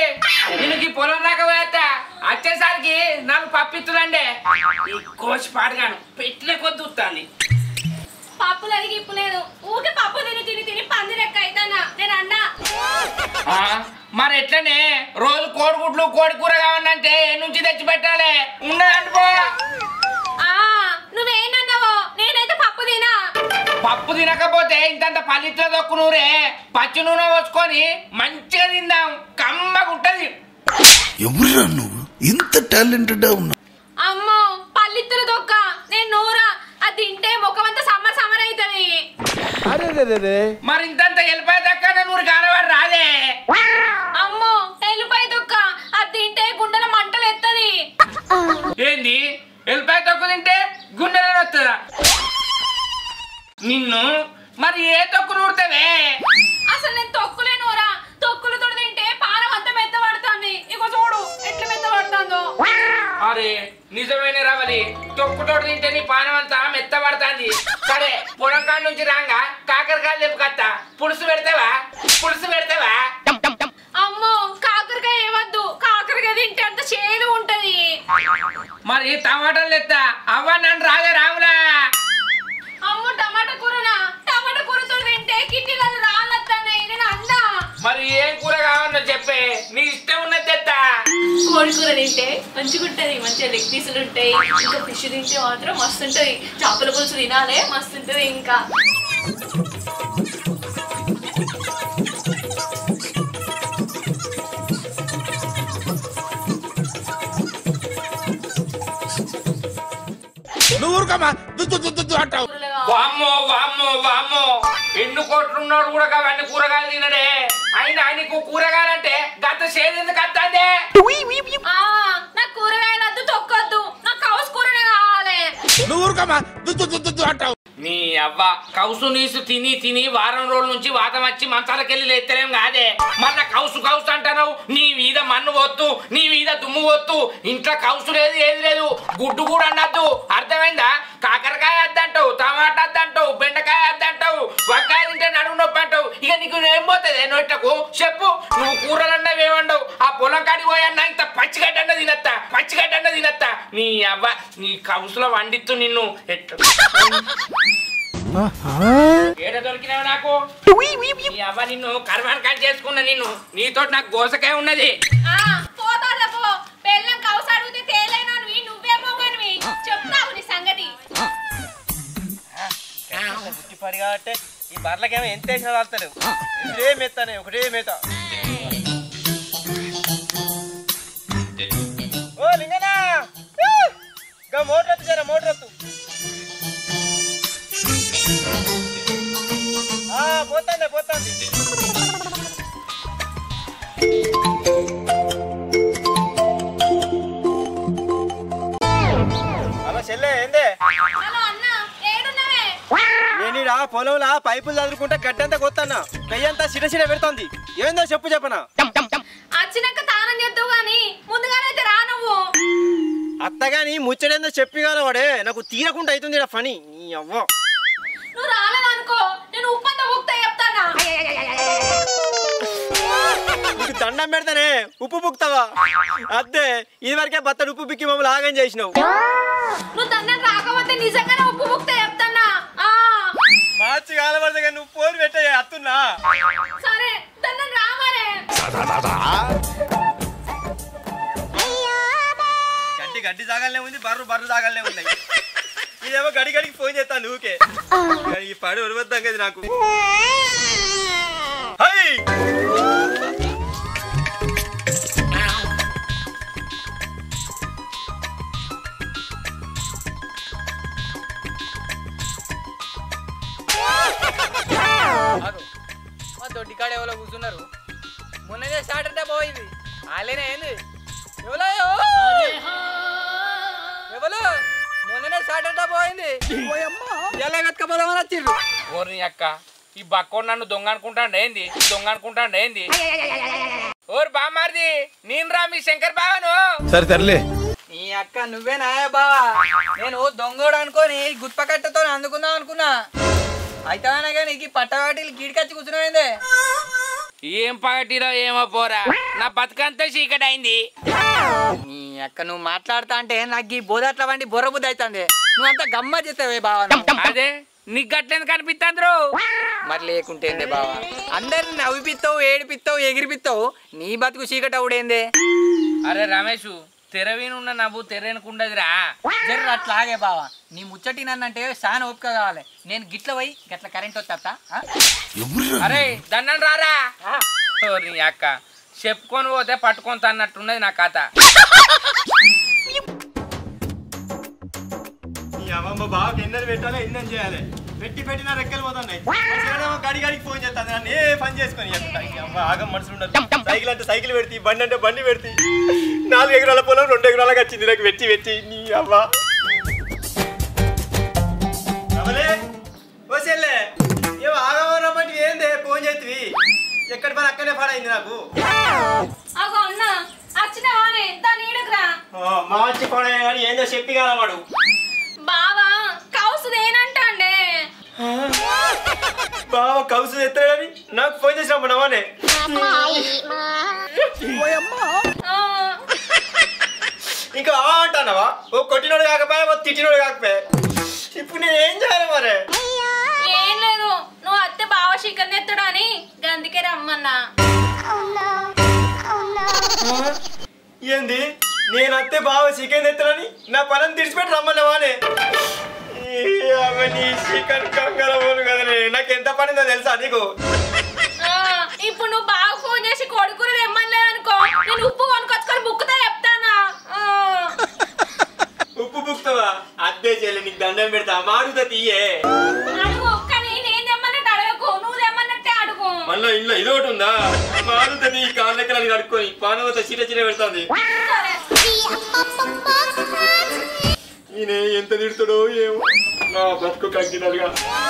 నిన్నకి పొలం దాకా పోయేస్తా వచ్చేసరికి నాకు పప్పిత్తులండే ఈ కోసి పాడగాను పెట్టిన కొద్ది వస్తాను పప్పులు అడిగి ఇప్పులేదు ఊకే పప్పు తిని తిని తిని పంది లెక్క అయితానా నేను అన్నా మరి ఎట్లనే రోజు కోడిగుడ్లు కోడి కూర కావాలంటే నుంచి తెచ్చి పెట్టాలి ఉన్నదంటుకో నువ్వేనన్నావో నేనైతే పప్పు తినా పప్పు తినకపోతే ఇంతంత పల్లిట్లో దొక్కు నూరే పచ్చి నూనె పోసుకొని మంచిగా తిందాం కమ్మగా ఉంటది ఎవరురా నువ్వు ఇంత టాలెంటెడ్ ఉన్నావు అమ్మో పల్లిత్తులు దొక్క నేను నూరా అది తింటే ముఖం అంతా సమ్మర్ సమ్మర్ అవుతుంది మరి ఇంతంత వెళ్ళిపోయే దక్క నూరు కాలవాడు రాదే అమ్మో ఎల్లిపాయ దొక్క అది తింటే గుండెల మంటలు ఎత్తది ఏంది వెళ్ళిపోయే తొక్కు తింటే గుండెలో వస్తుందా నిన్ను మరి ఏ తొక్కు నూరుతావే అసలు నేను తొక్కులే నూరా తొక్కులతో తింటే పానం అంతా మెత్త పడుతుంది ఇగో చూడు ఎట్లా మెత్త పడుతుందో అరే నిజమైన రావాలి తొక్కుతోటి తింటే నీ పానం అంతా మెత్త పడుతుంది సరే పొలం కాడ నుంచి రాగా కాకరకాయలు తెప్పుకత్తా పులుసు పెడతావా అమ్మో కాకరకాయ ఏవద్దు కాకరకాయ తింటే అంత చేదు ఉంటది మరి టమాటాలు తెస్తా అవ్వ నన్ను రాదే రాములా అమ్మో టమాటా కూరతో తింటే కిడ్నీలలో రాళ్ళొస్తాయి నేను అన్నా మరి ఏం కూర కావాలో చెప్పే నీ ఇష్టం ఉన్నది తెస్తా కోడి కూర తింటే మంచిగా ఉంటది మంచిగా లెగ్ పీసులు ఉంటాయి ఇంకా ఫిష్ తింటే మాత్రం మస్తు ఉంటది చేపల పులుసు తినాలే మస్తు ఉంటది ఇంకా వామ్మో ఎన్ని కోట్లున్నాడు కూడా అవన్నీ కూరగాయలు తినడే అయినా నీకు కూరగాయలంటే గత సేదెందుకు వస్తుంది నాకు కూరగాయలు వద్దు తొక్కొద్దు నాకు కౌసు కూరనే కావాలి నీ అవ్వ కౌసు నీసు తిని తిని వారం రోజుల నుంచి వాతం వచ్చి మంచాలకెళ్ళి లేస్తలేం కాదే మళ్ళా కౌసు అంటావు నీ మీద మన్ను పోత్తు నీ మీద దుమ్ము పోత్తు ఇంట్లో కౌసు లేదు ఏది లేదు గుడ్డు కూడా అన్నద్దు అర్థమైందా కాకరకాయ వద్దంటావు టమాటా వద్దంటావు బెండకాయ వద్దంటావు వంకాయ తింటే నడుము నొప్పి అంటావు ఇక నీకు ఏం పోతుంది నోట్లకు చెప్పు నువ్వు కూరలన్నా ఏమండవు ఆ పొలం కాడికి పోయన్నా ఇంత పచ్చిగడ్డన్న తినత్తా నీ అవ్వ నీ కౌసులో వండిత్తు నిన్ను ఎట్లా ఏడ దొరికినావు నాకు నీ అవ్వ నిన్ను కర్మాన్ కట్ చేసుకున్నా నిన్ను నీతో నాకు గోసకాయ ఉన్నది పెళ్ళం కౌసు అడిగితే తేలైనా నువ్వేమో కానీ చెప్తావు నీ సంగతి గుట్టిపాడి కాబట్టి ఈ బర్లకేమో ఎంత వేసినా వాడతలేవు ఒకటే మెత్తనే ఒకటే మెత్త ఓ లింగనా మోటర్ వద్దు జరా మోటర్ వద్దు పోతుంది అలా చెల్లె ఏందే నేనిడా పొలంలా పైపులు చదువుకుంటే గడ్డంతా కొత్తన్నా పెయ్యంతా సిడ పెడుతోంది ఏందో చెప్పనా వచ్చినాక తానం చేద్దావు గాని ముందుగానైతే రా నువ్వు అత్తగాని ముచ్చడేందో చెప్పిగాలవాడే నాకు తీరకుండా అవుతుంది ఇలా పని నీ అవ్వ నువ్వు రాలేదనుకో నేను ఉప్పంతా ఉక్తా చెప్తానా నీకు దండం పెడతానే ఉప్పు బుక్తావా అద్దే ఇది వరకే బత్తడు ఉప్పు బిక్కి మమ్మల్ని ఆగం చేసినావు నువ్వు దండం రాకపోతే నిజంగానే ఉప్పు ఉక్తా చెప్తానా మార్చి కాలబడతా కానీ నువ్వు పోరు పెట్టే అత్తున్నా సరే దండం రామరే గడ్డి జాగాలనే ఉంది బర్రు జాగాలనే ఉన్నాయి ఇదేమో గడికి ఫోన్ చేస్తాను ఊకే ఈ పడి ఉరవద్దాం కదా నాకు దొడ్డికాడ ఎవరో కూర్చున్నారు మొన్నదే సాటర్డే పోయింది వాళ్ళేనా ఏంది ఎవరో మొన్ననే సాటర్డే పోయింది ఎలా కట్టుకపోదామని వచ్చిర్రు ఓర్ని అక్క ఈ బక్కోడు నన్ను దొంగ అనుకుంటాండ ఏంది ఓరు బామారిది నేను రా మీ శంకర్ బావను సరే తరలే నీ అక్క నువ్వేనా బావా నేను దొంగోడు అనుకోని గుత్పకట్టతో అందుకుందాం అనుకున్నా అయితే కానీ పట్టవాటిలు గీడికచ్చి కూర్చున్నాయిందే ఏం పగటిలో ఏమో పోరా నా బతుకంతా చీకటి అయింది. నీ అక్క నువ్వు మాట్లాడతా అంటే నాకు ఈ బోధట్ల వండి బొర్ర బుద్ధి అవుతుంది. నువ్వు అంతా గమ్మ చేస్తావే బావా. అదే నీకు గట్లేదు కనిపిస్తాంద్రు. మరి లేకుంటేందే బావా, అందరిని నవ్విపిస్తావు, ఏడిపిస్తావు, ఎగిరిపిస్తావు, నీ బతుకు చీకటి అవుడేందే? అరే రమేష్, తెరవీనున్న నవ్వు తెరవనుకుండదురా. జర్ర అట్లాగే బావా, నీ ముచ్చటి నన్నంటే చాలా ఓపిక కావాలి. నేను గిట్ల పోయి గట్ల కరెంట్ వస్తా. అరే దండం రారా. నీ అక్క చెప్పుకొని పోతే పట్టుకొని తన్నట్టున్నది నా కథ. అమ్మమ్మ బావకి ఎన్నని పెట్టాలి, ఎన్నని చేయాలి. పెట్టి నా రెక్కలు పోతున్నాయి. గడికి ఫోన్ చేస్తాను, నన్ను ఏ పని చేసుకొని ఆగం మనుషులు ఉండదు. సైకిల్ అంటే సైకిల్ పెడితే, బండి అంటే బండి పెడితే, 4 ఎకరాల పొలం 2 ఎకరాలకు వచ్చింది నాకు పెట్టి నీ అవ్వ. ఓసెల్లే ఏమో ఆగమన్నమాట ఏందే ఫోన్ చేతివి? ఎక్కడి పని అక్కడే పాడైంది నాకు. మా వచ్చి పాడైనా కానీ ఏందో చెప్పి కాలమాడు. బావా కౌసుదేనంటే బావ కౌసు ఎత్తాడని నాకు ఫోన్ చేసినప్పుడు నవ్వనే. ఇంకా అంటానవా? ఓ కొట్టినోడు కాకపోయా, ఓ తిట్టినోడు కాకపోయా. ఇప్పుడు నేను ఏం చేయాలి మరి? ఏం లేదు, నువ్వు అత్తే బావ చికెన్ ఎత్తాడు అని గందుకే రమ్మన్నా. ఏంది నేను అత్తే బావ చికెన్ ఎత్తాడని నా పని తీర్చిపెట్టి రమ్మన్నావానే? నీ చికెన్ కంగారు కదా, నాకు ఎంత పనిందో తెలుసా నీకు? ఇప్పుడు నువ్వు బాగా ఫోన్ చేసి కొడుకుని తెమ్మలేదు అనుకో, నేను ఉప్పు కొనుకొచ్చుకొని బుక్కుతా చెప్తానా? ఉప్పు బుక్తావా? అద్దే చెల్లి నీకు దండం పెడతా, మాడుతా తీయే. అడుగు, కానీ నేను తెమ్మన్నట్టు అడగకు, నువ్వు తెమ్మన్నట్టే అడుగు. మళ్ళీ ఇంట్లో ఇది ఒకటి ఉందా? మాడుతుంది ఈ కాళ్ళ లెక్కలు కడుక్కొని పానవత చీర పెడతాంది. ఈయన ఎంత తిడుతాడో ఏమో, నా బతుకు కగ్గినలుగా.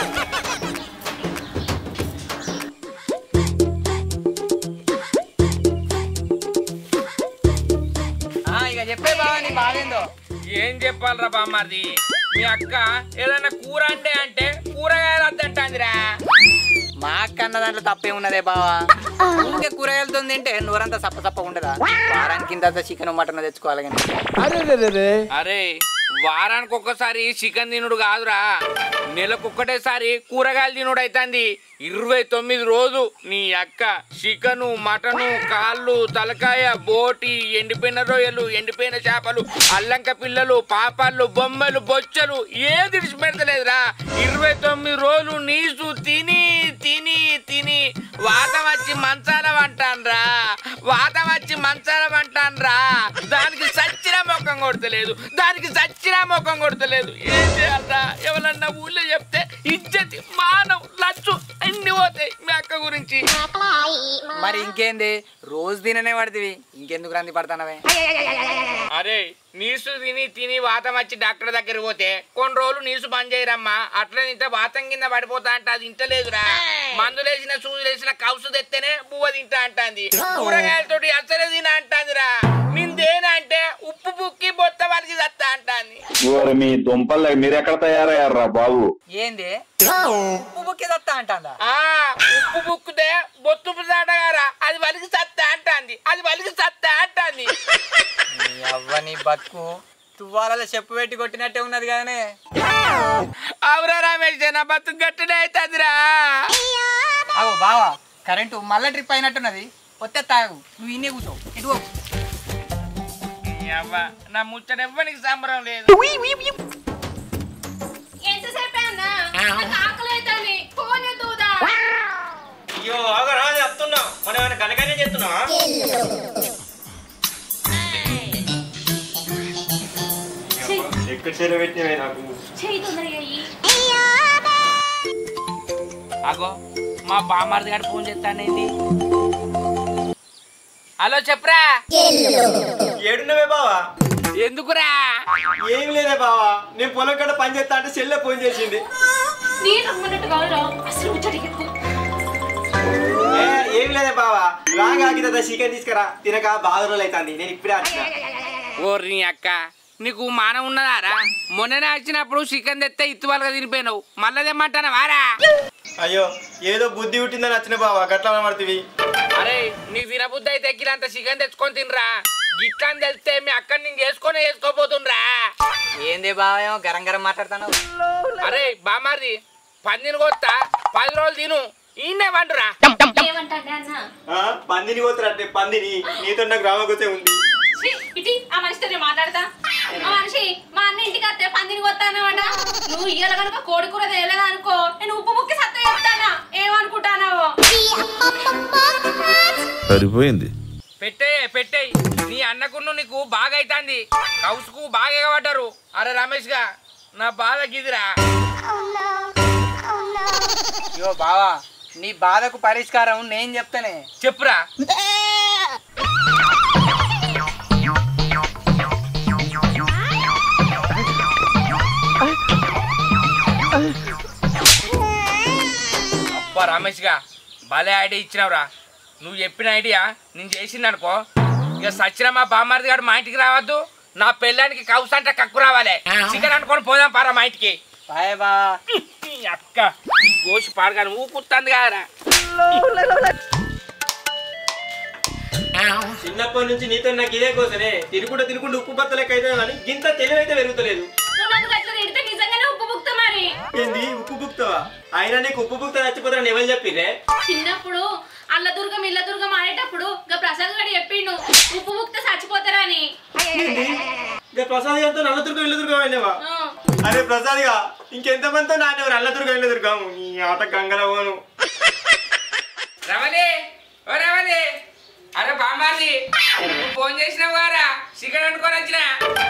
ఇక చెప్పే బావా నీ బావేందో. ఏం చెప్పాలరా బామ్మారిది, మీ అక్క ఏదైనా కూర అంటే కూరగాయలు వద్దంటాందిరా. మా అక్క అన్న దాంట్లో తప్పే ఉన్నదే బావా. ఊరికే కూరగాయలతో తింటే నూరంతా సప్ప ఉండదా? వారానికి ఇంత చికెన్ మటన్ తెచ్చుకోవాలి కానీ. అరే వారానికి ఒక్కసారి చికెన్ తినుడు కాదురా, నెలకొక్కటేసారి కూరగాయలు తినుడు అవుతుంది. 29 రోజు నీ అక్క చికెను, మటను, కాళ్ళు, తలకాయ, బోటి, ఎండిపోయిన రొయ్యలు, ఎండిపోయిన చేపలు, అల్లంక పిల్లలు, పాపాళ్ళు, బొమ్మలు, బొచ్చలు ఏది విడిచిపెడతలేదురా. 29 రోజులు నీసు తిని తిని తిని వాతం వచ్చి మంచాల వంటాన్రా, వాతం వచ్చి మంచాల వంటాన్రా. దానికి సచ్చిన ముఖం కొడతలేదు, దానికి సచ్చిన ముఖం కొడతలేదు. ఏం చేయాలరా? ఎవరన్నా ఊళ్ళో చెప్తే ఇజ్జతి, మానం, లచ్చు అన్ని పోతాయి మీ అక్క గురించి. మరి ఇంకేంది, రోజు తిననే పడుతుంది, ఇంకెందుకు రంది పడతానవే? అరే నీసు తిని తిని వాతం వచ్చి డాక్టర్ దగ్గర పోతే కొన్ని రోజులు నీసు బంద్ చేయరమ్మా, అట్లా ఇంత వాతం కింద పడిపోతా అంటే అది ఇంటలేదురా. మందులేసిన సూదులేసిన కౌసు తెత్తేనే బువ్వ తింటా అంటాంది, కూరగాయలతోటి అసలే తిన అంటాందిరా. నిందేనంటే ఉప్పు బుక్కి బొత్త వాళ్ళకి చత్తా అంటాంది. మీ దుంపలు మీరెక్కడ తయారయ్యారా బాబు? ఏంది ఉప్పు బుక్కి సత్తా అంటాందా? ఉప్పు బుక్కుతే బొత్తుపు దాటగారా, అది వలికి సత్తా అంటాంది, అది వలికి సత్తా అంటాంది. అవ్వని బతుకు తువ్వాలలో చెప్పు పెట్టి కొట్టినట్టే ఉన్నది కానీ. అవురా రమేష్, నా బతుకు గట్టనే అవుతుందిరా. అవు బావా, కరెంటు మళ్ళా ట్రిప్ అయినట్టున్నది, వస్తే తాగు, నువ్వు ఇన్నే కూర్చో, ఇటు నా ముచ్చట ఎవ్వనికి సంబరం లేదు. ఎంతసేపే అన్నా? నాకు ఆకలి అవుతుంది, ఫోన్ ఎత్తుదా? అయ్యో ఆగరా చెప్తున్నా, మనం ఏమైనా కనకనే చేస్తున్నావా? ఎక్కడ చెర పెట్టినవే నాకు. చెయ్యి తొందరగా అయ్యి. అగో మా బామ్మారిది గారు ఫోన్ చేస్తానేది. హలో చెప్పరా. ఏడున్నవే బావా? ఎందుకురా? ఏం లేదే బావా, నేను పొలం కట్ట పని చేస్తా అంటే చెల్లె ఫోన్ చేసింది. నేను రమ్మన్నట్టు కాదురా, అసలు ముచ్చటికి ఏం లేదే బావా, రాగా చికెన్ తీసుకురా, తినక బాగా రోజులు అవుతుంది, నేను ఇప్పుడే వచ్చిన. ఓర్ని అక్క, నీకు మానం ఉన్నదారా? మొన్ననే వచ్చినప్పుడు చికెన్ తెస్తే ఇత్తువాలుగా తినిపోయినావు, మళ్ళీ తెమ్మంటానా వారా? అయ్యో ఏదో బుద్ధి పుట్టిందని వచ్చిన బావా గట్లా పడుతుంది. అరే నీకు తినబుద్ధి అయితే ఎక్కినంత చికెన్ తెచ్చుకొని తినరా. గిట్లని తెలిస్తే మీ అక్కడ నేను వేసుకోపోతుండ్రా. ఏంది బావ గరం గరం మాట్లాడతాను? అరే బామారిది పందిని కొత్తా 10 రోజులు తిను ఈయనే వండురా. ఏమంటాడే అన్న? పందిని పోతారంటే పందిని నీతో నాకు రావకొచ్చే ఉంది. ఇటీ ఆ మనిషితో మాట్లాడతా. ఆ మనిషి మా అన్న ఇంటికి వస్తే పందిని కొత్తానమాట. నువ్వు ఇయ్యాల కనుక కోడి కూర తేలేదా అనుకో, నేను ఉప్పు ముక్కి సత్త చెప్తానా ఏమనుకుంటానావో. సరిపోయింది. పెట్టేయి నీ అన్నకున్ను నీకు బాగా అవుతుంది. కౌసుకు బాగా ఎగబడ్డారు. అరే రమేష్ గా నా బాధ గిదిరా. అయ్యో బావా నీ బాధకు పరిష్కారం నేను చెప్తానే. చెప్పురా. అబ్బా రమేష్ గా భలే ఐడియా ఇచ్చినావురా. నువ్వు చెప్పిన ఐడియా నేను చేసింది అనుకో, ఇక సచిన మా బామ్మారిది గారు మా ఇంటికి రావద్దు. నా పెళ్ళానికి కౌసు అంటే కక్కు రావాలి. చికెన్ అనుకొని పోదాం పారా మా ఇంటికి. బాయ్ బావా. అక్క గోషి పాడగాను ఊకుతుంది కదరా. చిన్నప్పటి నుంచి నీతో నాకు ఇదే కోసనే తినుకుంటూ ఉప్పు బత్తలెక్క అయితే కానీ గింత తెలివైతే పెరుగుతలేదు. ఏంది ఉప్పు బుక్తావా? అయినా నీకు ఉప్పు బుక్త చచ్చిపోతారని ఎవరు చెప్పిరే? చిన్నప్పుడు అల్లదుర్గం ఇల్లదుర్గం ఆడేటప్పుడు ప్రసాద్ గారు చెప్పిండు ఉప్పు బుక్తే చచ్చిపోతారా అని. ప్రసాద్ గారితో నల్లదుర్గం ఇల్లదుర్గం అయినవా? అరే ప్రసాద్ గా ఇంకెంత మందితో నాన్నెవరు అల్లదుర్గం ఇల్లదుర్గం నీ ఆట గంగల పోను. రమణి ఓ రమణి, అరే బామ్మారిది నువ్వు ఫోన్ చేసినావు గారా చికెన్ అనుకొని వచ్చిన.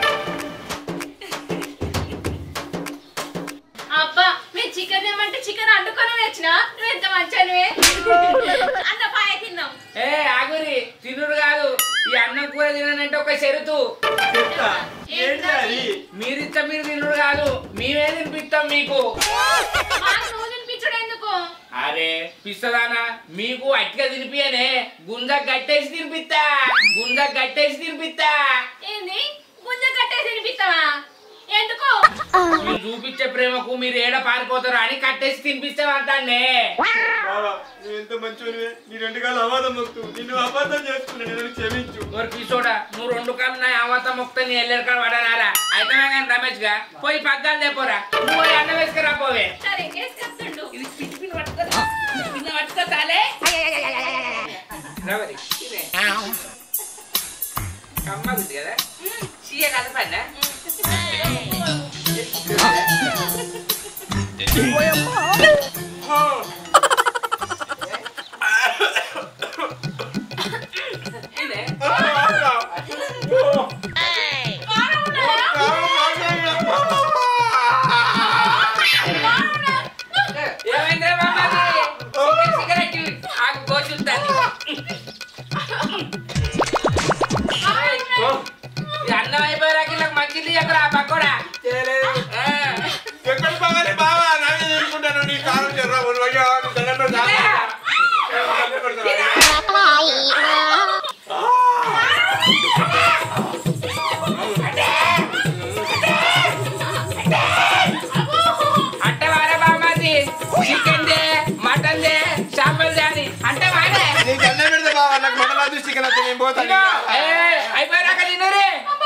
అబ్బా మీరు చికెన్ ఏమంటే చికెన్ అంటుకొని వచ్చినా నువ్వు ఎంత మంచివే. అన్న పాయ తిన్నాం. ఆగురి తినుడు కాదు, ఈ అన్నం కూర తినంటే ఒక షరతు. మీరిచ్చా మీరు తినుడు కాదు, మేమే తినిపిస్తాం మీకు. నువ్వు తినిపించడు ఎందుకు? అరే పిస్తదానా మీకు అట్టిగా తినిపియనే, గుంజ గట్టేసి తినిపిస్తా. ఏంది గుంజ కట్టేసి తినిపిస్తావా? ఎందుకు? మీరు చూపించే ప్రేమకు మీరు ఏడ పారిపోతారు అని కట్టేసి తినిపిస్తామంటానే. ఎంత మంచి నీ 2 కాళ్ళు అవాదం మొక్తూ నిన్ను అబద్ధం చేసుకున్నాను, క్షమించు. పిసోడా నువ్వు 2 కాళ్ళు నా అవాతం మొక్తా నీ ఎల్లరి కాడ పడనారా. అయితే కానీ రమేష్ గా పోయి పగ్గాలు లేపోరా, నువ్వు పోయి అన్నం వేసుకురా పోవే. సరే వేసుకొస్తుండు. ఇది పిచ్చి పట్టుకోతాలే కమ్మగుంది కదా చీయ కలపండి. ఏమైంది బామ్మాది? సిగరెట్ ఆకు కోచుతాను. అన్నం అయిపోయాక ఇలా మంచిది ఎక్కడ పక్కడా ఎక్కడ బాగానే బావా నానే తీసుకుంటాను. నీ కాలం చెర్రా అంటే వారే బామ్మాది చికెన్ దే మటన్ దే చేపలు దే అని అంటే వారే నీకు అన్నం పెడితే బావా నాకు మటన్ చికెన్ వస్తే నేను పోతాను. అయిపోయాక తినరే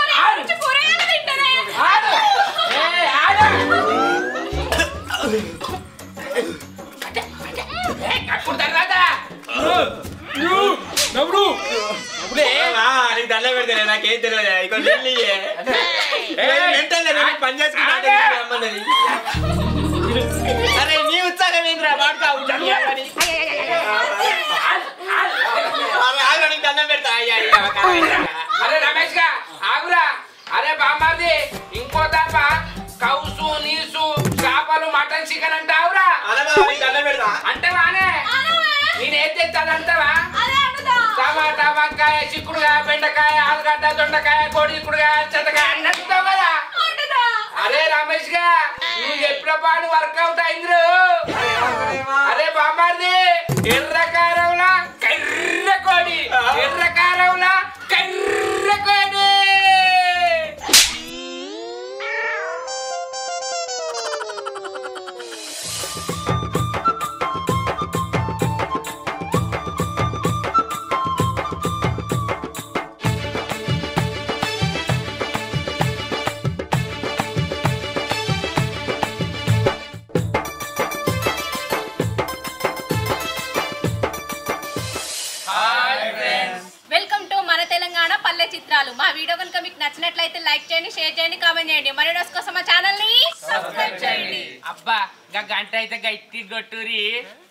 అప్పుడు తర్వాత నీకు దండ పెడతానే నాకేం తెలియదు. ఇక పని చేసుకుంటా. అరే నీ ఉత్సాహం ఏంద్రా వాడుతావు దండం పెడతా. అరే రమేష్ గా ఆగురా. అరే బామ్మాది ఇంకో తప్ప కౌసు నీసు చేపలు మటన్ చికెన్ అంటావురా. దండం పెడతా అంటే వానే నేనేం తెస్తానంటావా? టమాటా వంకాయ చిక్కుడుకాయ బెండకాయ ఆలుగడ్డ దొండకాయ కోడి చిక్కుడుకాయ చెత్తకాయ అన్నట్టుతావు కదా. అరే రమేష్ గా నువ్వు చెప్పిన పాటు వర్కౌట్ అయింది. అరే బామ్మాది ఎర్ర కారంలా కర్ర కోడి, ఎర్ర కారంలా కర్ర కోడి. కృష్ణాలు. మా వీడియో కనుక మీకు నచ్చినట్లయితే లైక్ చేయండి, షేర్ చేయండి, కామెంట్ చేయండి. మరి కోసం మా ఛానల్ ని సబ్స్క్రైబ్ చేయండి. అబ్బా గంట అయితే గట్టి కొట్టురి.